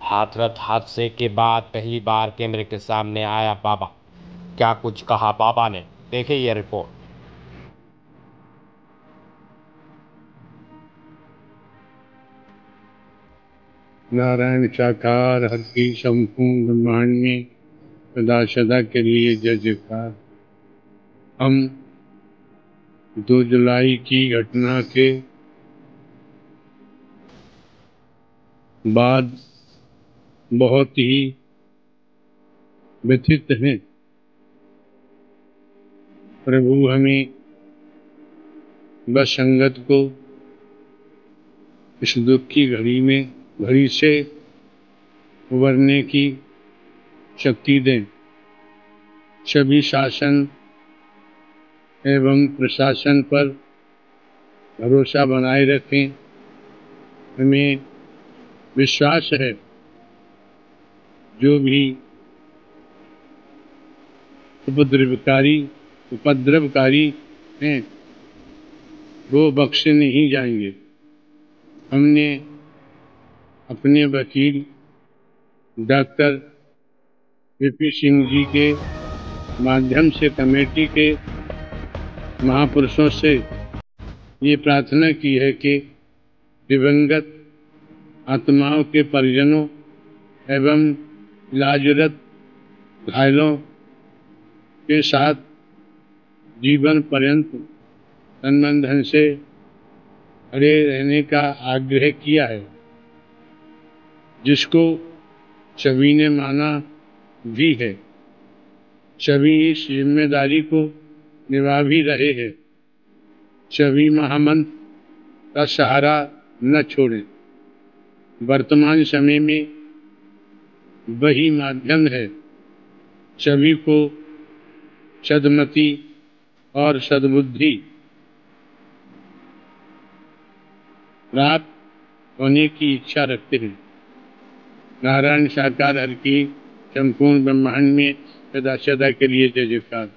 हाथरस हादसे के बाद पहली बार कैमरे के सामने आया बाबा। क्या कुछ कहा बाबा ने, देखिए ये रिपोर्ट। नारायण साकार हर की संपूर्ण ब्रह्मांड में सदा सदा के लिए जय जयकार। हम 2 जुलाई की घटना के बाद बहुत ही व्यथित हैं। प्रभु हमें बस संगत को इस दुख की घड़ी से उबरने की शक्ति दें। सभी शासन एवं प्रशासन पर भरोसा बनाए रखें। हमें विश्वास है जो भी उपद्रवकारी हैं वो बख्शे नहीं जाएंगे। हमने अपने वकील डॉक्टर वीपी सिंह जी के माध्यम से कमेटी के महापुरुषों से ये प्रार्थना की है कि दिवंगत आत्माओं के परिजनों एवं इलाजरत घायलों के साथ जीवन पर्यंत तन धन से खड़े रहने का आग्रह किया है, जिसको सभी ने माना भी है। सभी इस जिम्मेदारी को निभा भी रहे हैं। सभी महामंत्र का सहारा न छोड़ें। वर्तमान समय में वही माध्यम है सभी को सद्मति और सद्बुद्धि प्राप्त होने की इच्छा रखते हैं। नारायण साकार हर की संपूर्ण ब्रह्मांड में सदा सदा के लिए जय जयकार।